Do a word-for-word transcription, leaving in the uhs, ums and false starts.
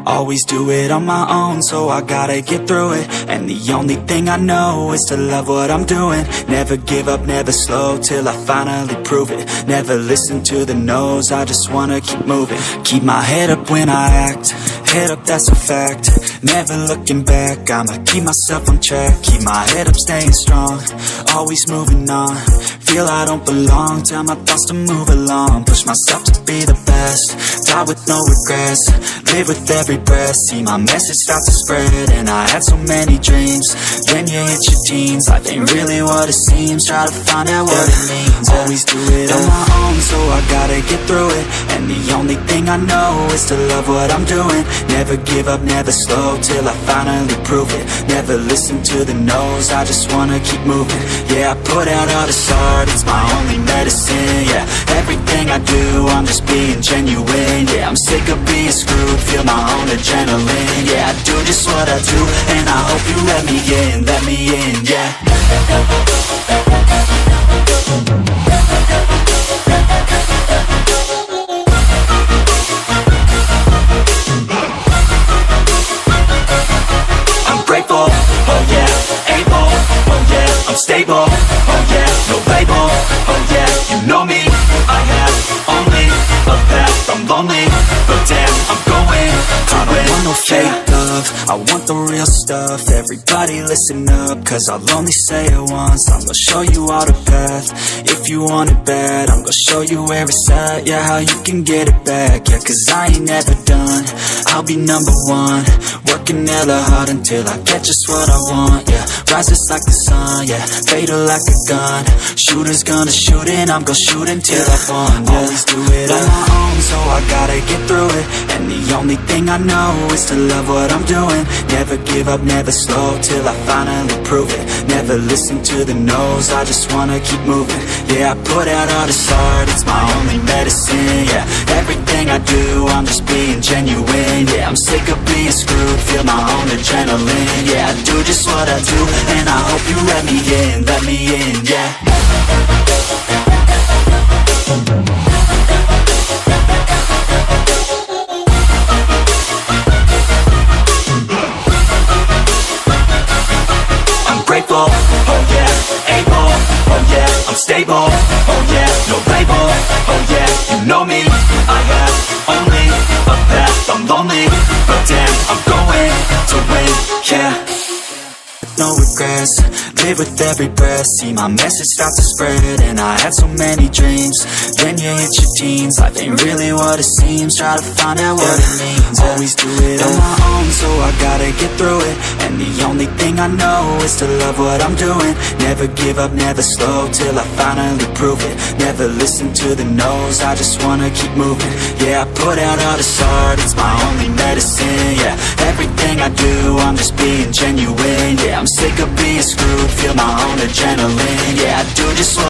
Always do it on my own, so I gotta get through it. And the only thing I know is to love what I'm doing. Never give up, never slow, till I finally prove it. Never listen to the no's, I just wanna keep moving. Keep my head up when I act, head up, that's a fact. Never looking back, I'ma keep myself on track. Keep my head up, staying strong, always moving on. Feel I don't belong, tell my thoughts to move along. Push myself to be the best, die with no regrets. Live with every breath, see my message start to spread. And I had so many dreams, then you hit your teens. Life ain't really what it seems, try to find out what it means. Always do it on my own, so I gotta get through it. And the only thing I know is to love what I'm doing. Never give up, never slow, till I finally prove it. Never listen to the no's, I just wanna keep moving. Yeah, I put out all this art, it's my only medicine. Yeah, everything I do, I'm just being genuine. Yeah, I'm sick of being screwed, feel my own adrenaline. Yeah, I do just what I do, and I hope you let me in, let me in, yeah. I'm grateful, oh yeah, able, oh yeah, I'm stable, oh yeah, no label, oh yeah, you know me, I have only a path, I'm lonely, but damn, I'm going to I don't want no fake love, I want the real stuff. Everybody listen up, cause I'll only say it once. I'm gonna show you all the path, if you want it bad. I'm gonna show you where it's at, yeah, how you can get it back. Yeah, cause I ain't never done, I'll be number one. Working hella hard until I get just what I want, yeah. Rises like the sun, yeah, fatal like a gun. Shooter's gonna shoot and I'm gonna shoot until I fall, yeah. Always do it on my own, so I gotta get through it. And the only thing I know is to love what I'm doing. Never give up, never slow, till I finally prove it. Never listen to the no's, I just wanna keep moving. Yeah, I put out all this art, it's my only medicine. Yeah, everything I do, I'm just being genuine. Yeah, I'm sick of being screwed, feel my own adrenaline. Yeah, I do just what I do, and I hope you let me in, let me in, yeah. Grateful, oh yeah, able, oh yeah, I'm stable, oh yeah, no label, oh yeah, you know me, I have only a path, I'm lonely, but damn, I'm going to win, yeah. No regrets, live with every breath, see my message start to spread. And I had so many dreams, then you hit your teens. Life ain't really what it seems, try to find out what it means. Always do it on my own, so I gotta get through it. And the only thing I know is to love what I'm doing. Never give up, never slow, till I finally prove it. Never listen to the no's, I just wanna keep moving. Yeah, I put out all this art, it's my only medicine. Yeah, everything I do, I'm just being genuine. Yeah, I'm sick of being screwed, feel my own adrenaline. Yeah, I do just what